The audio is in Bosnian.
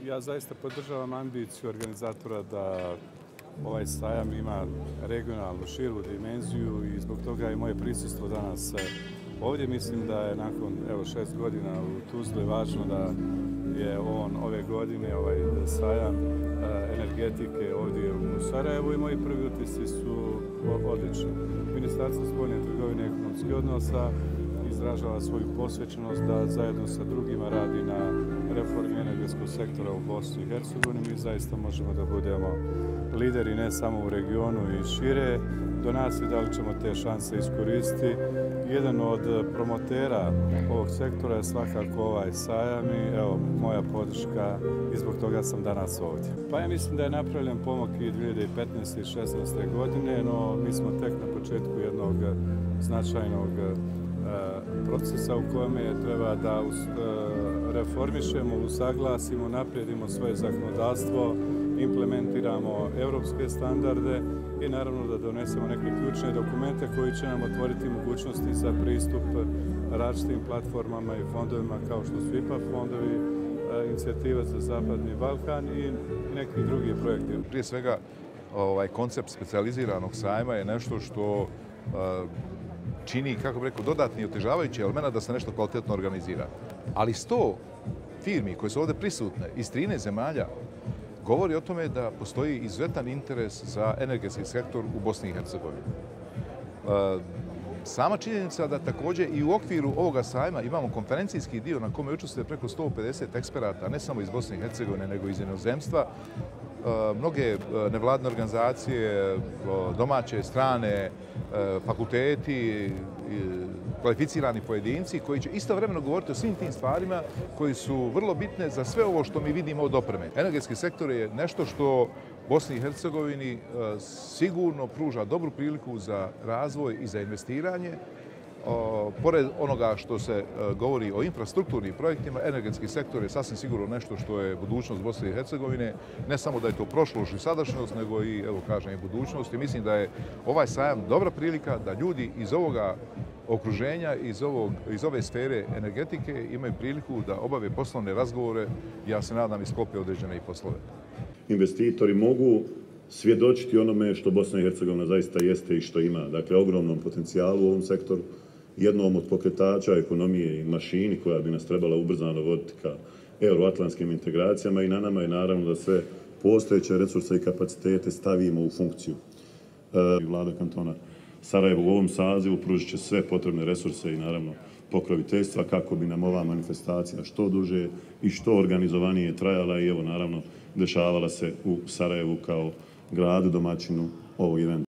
Ja zaista podržavam ambiciju organizatora da ovaj sajam ima regionalnu širu dimenziju i zbog toga je moje prisustvo danas ovdje. Mislim da je nakon 6 godina u Tuzli važno da je on ove godine ovaj sajam energetike ovdje u Sarajevu i moji prvi utisci su odlični. Ministarstvo spoljne trgovine i ekonomskih odnosa izražava svoju posvećenost da zajedno sa drugima radi na reformi energetskog sektora u Bosni i Hercegovini. Mi zaista možemo da budemo lideri ne samo u regionu i šire. Do nas je da li ćemo te šanse iskoristiti. Jedan od promotera ovog sektora je svakako ovaj sajam i evo moja podrška i zbog toga sam danas ovdje. Pa ja mislim da je napravljen pomak i 2015. i 2016. godine, no mi smo tek na početku jednog značajnog procesa u kojem treba da reformišemo, usaglasimo, unaprijedimo svoje zakonodavstvo, implementiramo europske standarde i naravno da donesemo neke ključne dokumente koji će nam otvoriti mogućnosti za pristup različitim platformama i fondovima kao što su IPA fondovi, inicijativa za Zapadni Balkan i neki drugi projekti. Prije svega, koncept specijaliziranog sajma je nešto što čini, kako bih rekao, dodatni otežavajući element da se nešto kvalitetno organizira. Ali 100 firmi koje su ovdje prisutne iz 13 zemalja govori o tome da postoji izuzetan interes za energetski sektor u Bosni i Hercegovini. Sama činjenica da također i u okviru ovoga sajma imamo konferencijski dio na kome učestvuje preko 150 eksperata, ne samo iz Bosne i Hercegovine, nego iz inozemstva, mnoge nevladine organizacije, domaće, strane, fakulteti, kvalificirani pojedinci koji će istovremeno govoriti o svim tim stvarima koji su vrlo bitne za sve ovo što mi vidimo od opreme. Energetski sektor je nešto što Bosni i Hercegovini sigurno pruža dobru priliku za razvoj i za investiranje. Pored onoga što se govori o infrastrukturnim projektima, energetski sektor je sasvim sigurno nešto što je budućnost Bosne i Hercegovine. Ne samo da je to prošlost i sadašnjost, nego i, evo kažem, i budućnost. I mislim da je ovaj sajam dobra prilika da ljudi iz ovoga okruženja, iz ove sfere energetike imaju priliku da obave poslovne razgovore, ja se nadam i sklope određene i poslove. Investitori mogu svjedočiti onome što Bosna i Hercegovina zaista jeste i što ima. Dakle, ogromnom potencijalu u ovom sektoru, jednom od pokretača ekonomije i mašini koja bi nas trebala ubrzano voditi ka euroatlantskim integracijama i na nama je naravno da sve postojeće resurse i kapacitete stavimo u funkciju. Vlada kantona Sarajevo u ovom sazivu pružit će sve potrebne resurse i naravno pokroviteljstva kako bi nam ova manifestacija što duže i što organizovanije trajala i evo naravno dešavala se u Sarajevu kao gradu domaćinu ovog eventa.